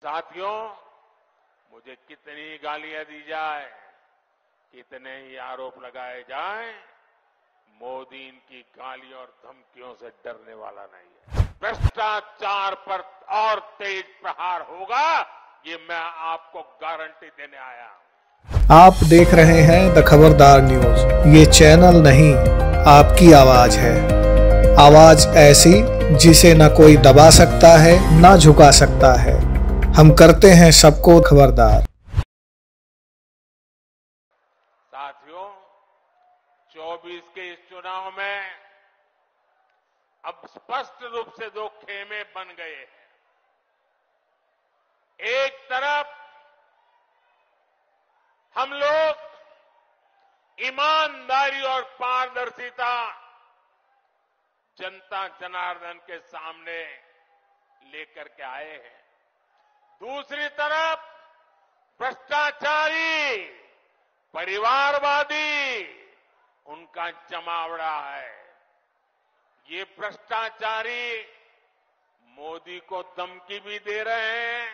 साथियों, मुझे कितनी गालियां दी जाए, कितने ही आरोप लगाए जाएं, मोदी इनकी गालियों और धमकियों से डरने वाला नहीं है। भ्रष्टाचार पर और तेज प्रहार होगा, ये मैं आपको गारंटी देने आया हूं। आप देख रहे हैं द खबरदार न्यूज। ये चैनल नहीं, आपकी आवाज है। आवाज ऐसी जिसे न कोई दबा सकता है, न झुका सकता है। हम करते हैं सबको खबरदार। साथियों, 24 के इस चुनाव में अब स्पष्ट रूप से दो खेमे बन गए हैं। एक तरफ हम लोग ईमानदारी और पारदर्शिता जनता जनार्दन के सामने लेकर के आए हैं। दूसरी तरफ भ्रष्टाचारी, परिवारवादी, उनका जमावड़ा है। ये भ्रष्टाचारी मोदी को धमकी भी दे रहे हैं,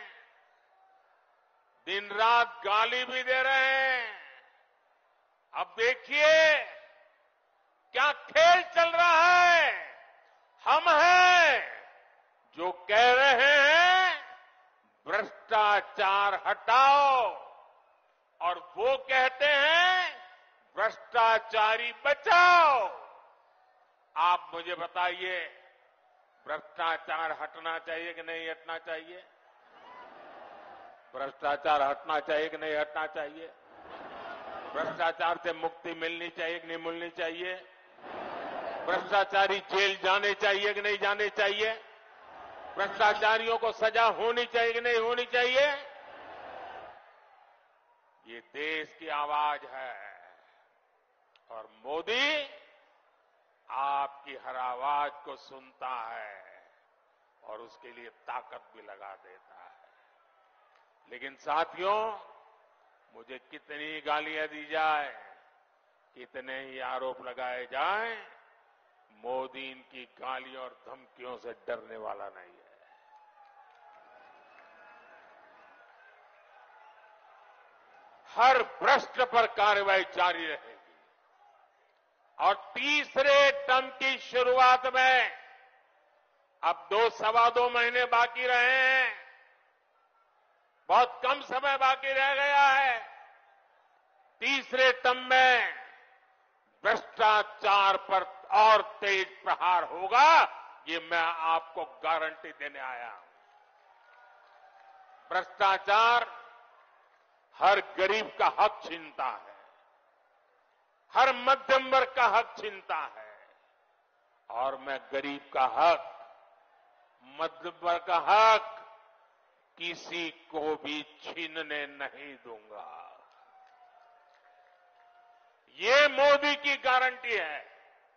दिन रात गाली भी दे रहे हैं। अब देखिए क्या खेल चल रहा है। हम हैं जो कह रहे हैं भ्रष्टाचार हटाओ, और वो कहते हैं भ्रष्टाचारी बचाओ। आप मुझे बताइए, भ्रष्टाचार हटना चाहिए कि नहीं हटना चाहिए? भ्रष्टाचार हटना चाहिए कि नहीं हटना चाहिए? भ्रष्टाचार से मुक्ति मिलनी चाहिए कि नहीं मिलनी चाहिए? भ्रष्टाचारी जेल जाने चाहिए कि नहीं जाने चाहिए? भ्रष्टाचारियों को सजा होनी चाहिए कि नहीं होनी चाहिए? ये देश की आवाज है, और मोदी आपकी हर आवाज को सुनता है और उसके लिए ताकत भी लगा देता है। लेकिन साथियों, मुझे कितनी गालियां दी जाए, कितने ही आरोप लगाए जाएं, मोदी इनकी गालियों और धमकियों से डरने वाला नहीं है। हर भ्रष्ट पर कार्रवाई जारी रहेगी, और तीसरे टर्म की शुरुआत में अब 2-2.25 महीने बाकी रहे हैं। बहुत कम समय बाकी रह गया है। तीसरे टर्म में भ्रष्टाचार पर और तेज प्रहार होगा, ये मैं आपको गारंटी देने आया हूं। भ्रष्टाचार हर गरीब का हक छीनता है, हर मध्यम वर्ग का हक छीनता है, और मैं गरीब का हक, मध्यम वर्ग का हक किसी को भी छीनने नहीं दूंगा। ये मोदी की गारंटी है।